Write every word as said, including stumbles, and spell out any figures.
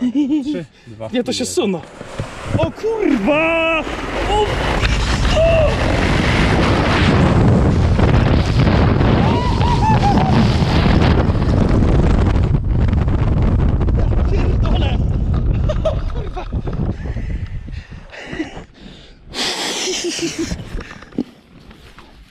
trzy, dwa, Nie, to się suno. O kurwa! O!